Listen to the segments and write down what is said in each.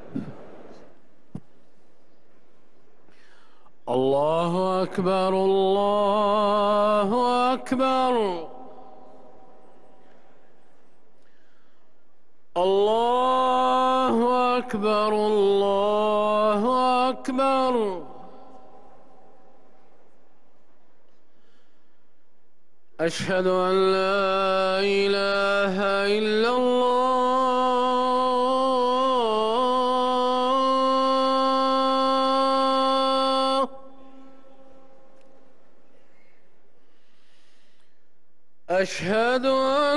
الله أكبر الله أكبر الله أكبر الله أكبر. أشهد أن لا إله إلا الله. أشهد أن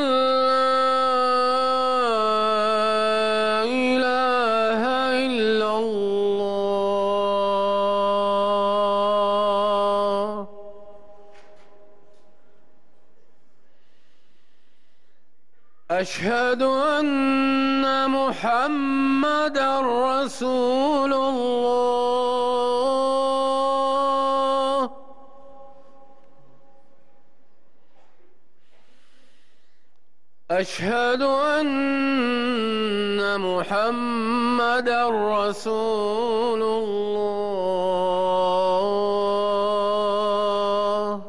لا إله إلا الله. أشهد أن محمدًا رسول الله. أشهد أن محمدًا رسول الله.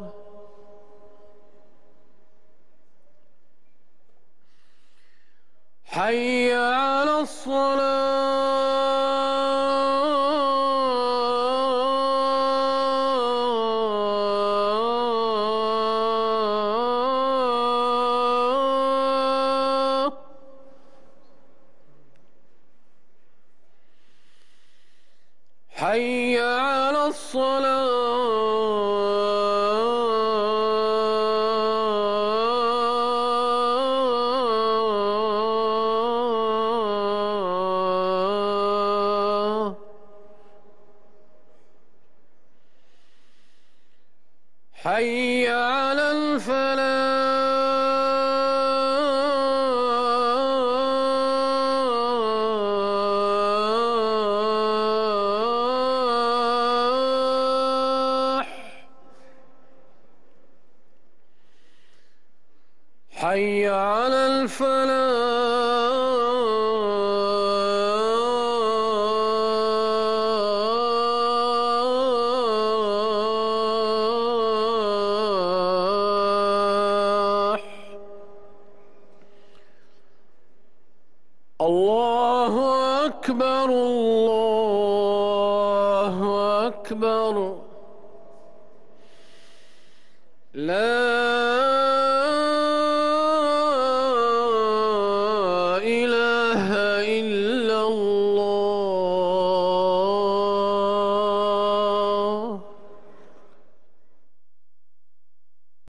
حي على الصلاة. حي على الصلاة. حي على الفلاح. حي على الفلاح. الله أكبر الله أكبر.